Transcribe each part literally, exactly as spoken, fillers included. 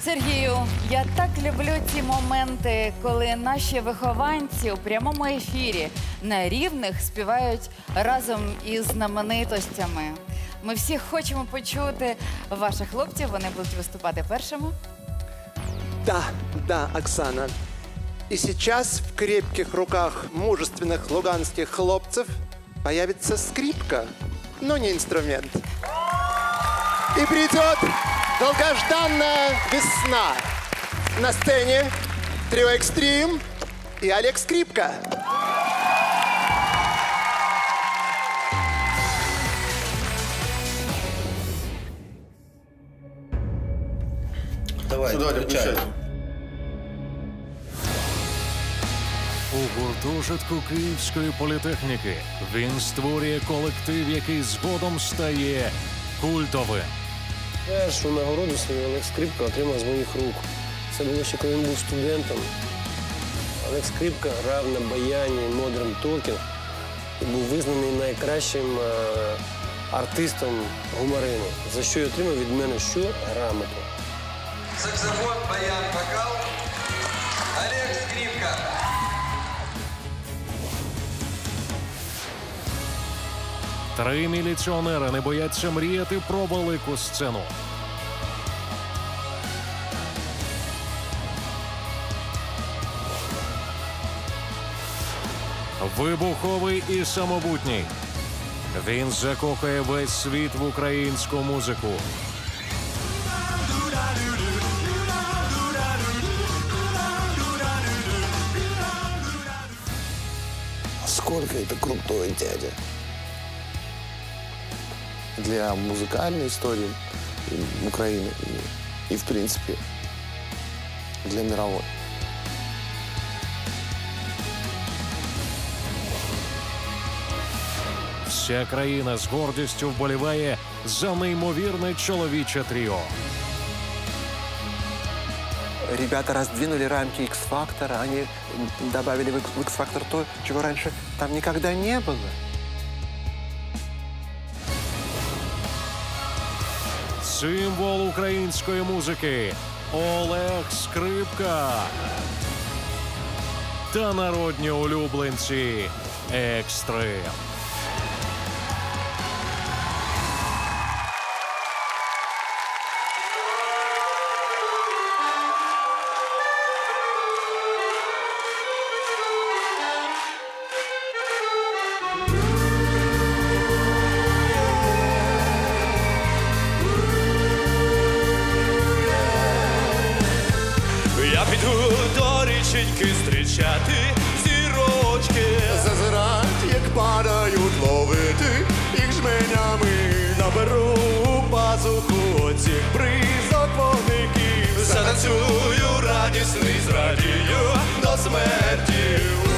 Сергію, я так люблю ті моменти, коли наші вихованці у прямому ефірі на рівних співають разом із знаменитостями. Ми всі хочемо почути ваших хлопців, вони будуть виступати першими. Да, да, Оксана. И сейчас в крепких руках мужественных луганских хлопцев появится скрипка, но не инструмент. И придет долгожданная весна. На сцене трио «Экстрим» и Олег Скрипка. Давай, давай, включай. У гуртожитку Київської політехніки він створює колектив, який згодом стає культовим. Першу нагороду свою Олег Скрипка отримав з моїх рук. Це було ще коли він був студентом. Олег Скрипка грав на баяні Modern Talking і був визнаний найкращим е артистом гуморину, за що й отримав від мене що? Грамоту. Саксофон, баян, вокал. Олег Скрипка. Три міліціонери не бояться мріяти про велику сцену. Вибуховий і самобутній. Він закохає весь світ в українську музику. Сколько это крутой дядя. Для музыкальной истории Украины и, и, в принципе, для мировой. Вся країна з гордістю вболіває за неймовірне чоловіче тріо. Ребята раздвинули рамки X-Factor, они добавили в X-Factor то, чего раньше там никогда не было. Символ української музики Олег Скрипка та народні улюбленці Екстрим. Я піду до річеньки зустрічати зірочки. Зазирать, як падають, ловити їх жменями. Наберу пазуху оцих бризок вогників. Затанцюю радісний, зрадію до смерті.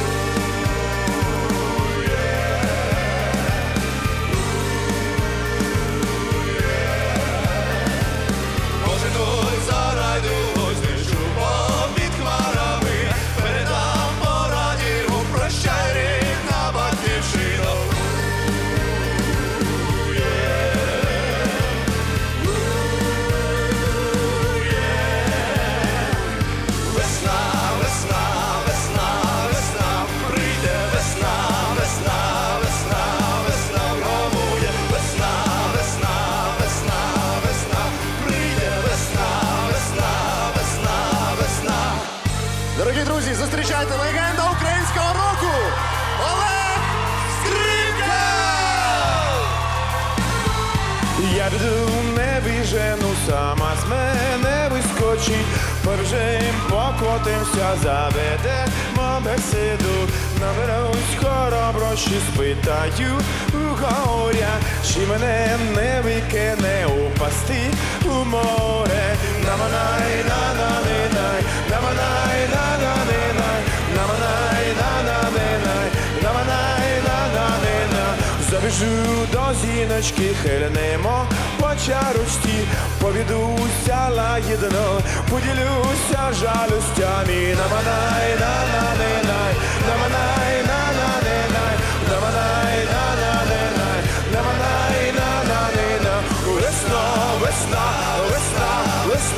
Може той зарайду Дорогі друзі, зустрічайте легенда українського року Олег Скрипка! Я піду, не біжену, сама з мене вискочить. Першим покотимся, заведемо бесіду. Наберусь хороброщі, спитаю у горя, чи мене не викине упасти у море. Наманай, на-на-не-най, наманай, на-на-не-най, наманай, на-на-не-най, наманай, на-на-не-най. Забіжу до зіночки, хильнемо по чарочці, повідуся лагідно, поділюся жалюстями. Наманай, на-на-не-най, наманай, на-на-не-най, наманай, на-на-не-най, наманай, на-на-не-най. Весна, весна, весна, весна.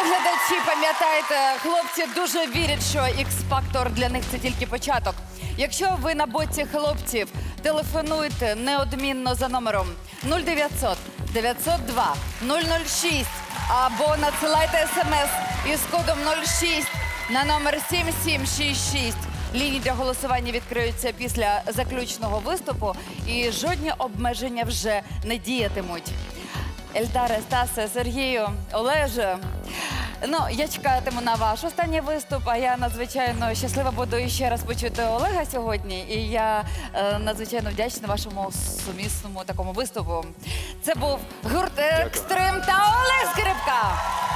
телеглядачі, пам'ятайте, хлопці дуже вірять, що X-Factor для них це тільки початок. Якщо ви на боці хлопців, телефонуйте неодмінно за номером нуль дев'ятсот дев'ятсот два нуль нуль шість або надсилайте смс із кодом нуль шість на номер сім сім шість шість. Лінії для голосування відкриються після заключного виступу і жодні обмеження вже не діятимуть. Ельдаре, Стасе, Сергію, Олеже, ну, я чекатиму на ваш останній виступ, а я надзвичайно щаслива буду іще раз почути Олега сьогодні, і я е, надзвичайно вдячна вашому сумісному такому виступу. Це був гурт «Екстрим» та Олег Скрипка.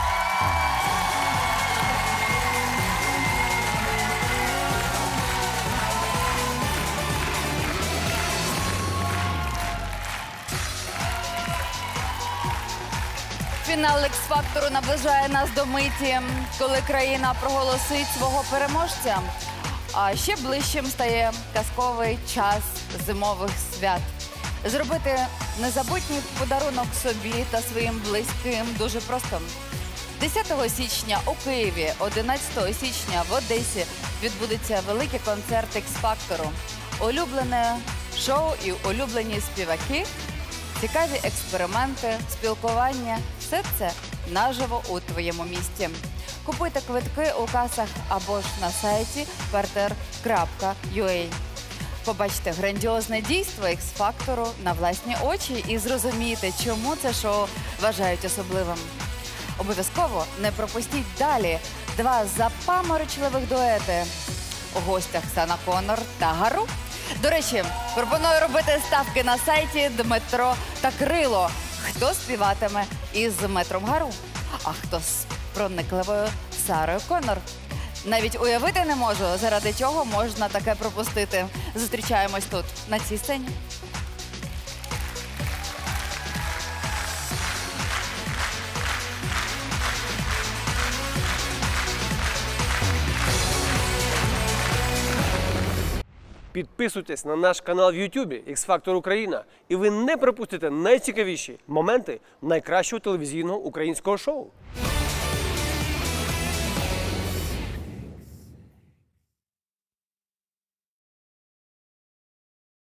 Фінал X-Factor наближає нас до миті, коли країна проголосить свого переможця. А ще ближчим стає казковий час зимових свят. Зробити незабутній подарунок собі та своїм близьким дуже просто. десятого січня у Києві, одинадцятого січня в Одесі відбудеться великий концерт X-Factor. Улюблене шоу і улюблені співаки, цікаві експерименти, спілкування – все це наживо у твоєму місті. Купуйте квитки у касах або ж на сайті партер крапка ю а. Побачте грандіозне дійство X-Factor на власні очі і зрозумієте, чому це шоу вважають особливим. Обов'язково не пропустіть далі два запаморочливих дуети. У гостях Сана Коннор та Гару. До речі, пропоную робити ставки на сайті Дмитро та Крило. Хто співатиме із Метром Гару, а хто з проникливою Сарою Коннор. Навіть уявити не можу, заради чого можна таке пропустити. Зустрічаємось тут, на цій сцені. Підписуйтесь на наш канал в Ютубі X-Factor Україна, і ви не пропустите найцікавіші моменти найкращого телевізійного українського шоу.